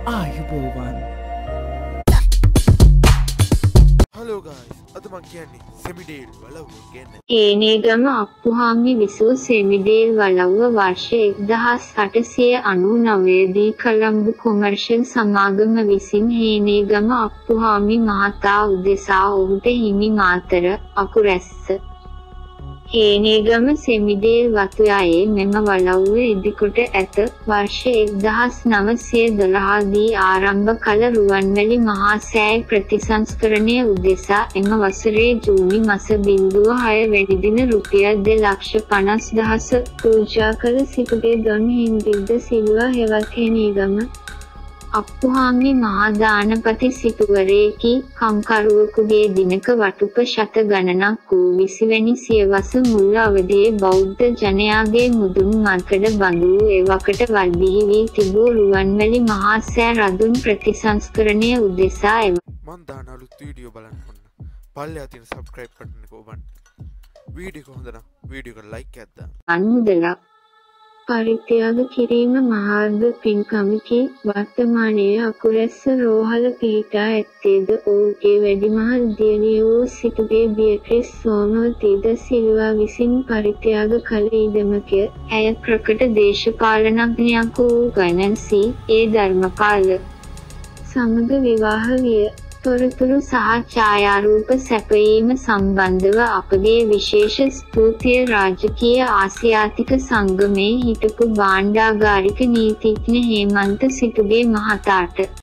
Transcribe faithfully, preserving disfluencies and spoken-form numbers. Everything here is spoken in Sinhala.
ආයුබෝවන්. Hello guys, අද මම කියන්නේ සෙමිඩේල් වලව්ව ගැන. හේනේගම අප්පුහාමි විසූ සෙමිඩේල් වලව්ව වර්ෂ එක්දහස් අටසිය අනූනවය දී කොළඹ කොමර්ෂල් සමාගම විසින් හේනේගම අප්පුහාමි මහතා උදෙසා ඔහුට හිමි මාතර අකුරැස්ස හේනේගම සෙමිඩේල් වතුයායේ මෙම වලව්ව ඉදිකොට ඇත. වර්ෂ එක්දහස් නවසිය දොළහ දී ආරම්භ කළ රුවන්වැලි මහා සෑය ප්‍රතිසංස්කරණය උදෙසා එම වසරේ ජූනි මස බිංදුව හය වැනි දින රුපියල් දෙලක්ෂ පනස් දහස පූජා කළ සිටුගේ දොන් හින්දිද්ද සිල්වා හෙවත් හේනේගම අප්පුහාමි මහා දානපති සිටුවරයෙකි. කම්කරුවෙකුගේ දිනක වටුප ශත ගණනක් වූ විසිවැනි සියවස මුල් අවදියේ බෞද්ධ ජනයාගේ මුදුන් මල්කඩ බඳු වූ එවකට වල්බිහි වී තිබූ රුවන්වැලි මහා සෑ රදුන් ප්‍රතිසංස්කරණය උදෙසා එම මන් දාන අලුත් වීඩියෝ බලන්න ඕන. පල්ලෙහා තියෙන subscribe button එක ඔබන්න. වීඩියෝ එක හොඳ නම් වීඩියෝ එකට like එකක් දාන්න. අනුදලක් පරිත්‍යාග කිරීම මහාර්ග පින්කමකි. වර්තමානයේ අකුරැස්ස රෝහල පිහිටා ඇත්තේද ඔහුගේ වැඩිමහල් දියණිය වූ සිටුගේ බියට්‍රිස් සෝමවතී ද සිල්වා විසින් පරිත්‍යාග කළ ඉඩමකය. ඇය ප්‍රකට දේශපාලනඥයෙක් වූ ගණන්සී ඒ ධර්මපාල සමග විවාහ විය. තොරතුරු සහ ඡායාරූප සැපයීම සම්බන්ධව අපගේ විශේෂ ස්තුතිය රාජකීය ආසියාතික සංගමේ හිටපු භාණ්ඩාගාරික නීතිඥ හේමන්ත සිටුගේ මහතාට.